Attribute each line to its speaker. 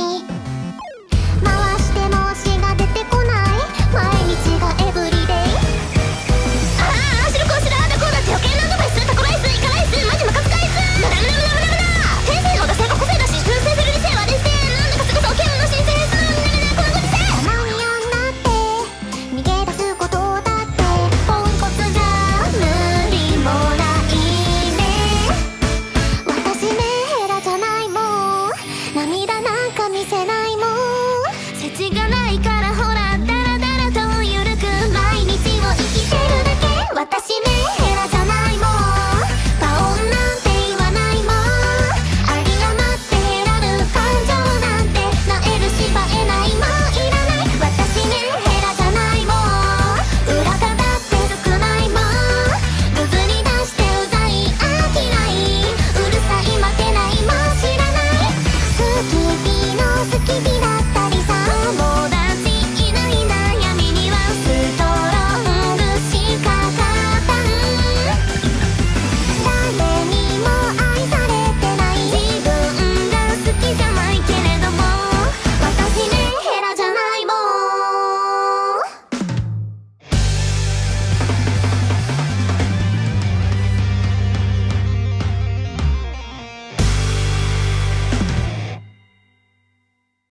Speaker 1: に回しても足が出てこない毎日がエブリデイ。ああ、白こうしらあだこうだって余計なアドバイス。タコライスイカライスマジムカつかいす。ダメダメダメダメだ。先生の惰性が個性だし奮戦する理性は劣勢。なんだかすぐそう剣の申請するんだねこのご時世。たまに女って逃げ出すことだってポンコツじゃ無理もないね。私メンヘラじゃないもん。涙なんか見せないもん。世知がないからほらダラダラとゆるく毎日を生きてるだけ。私メンヘラ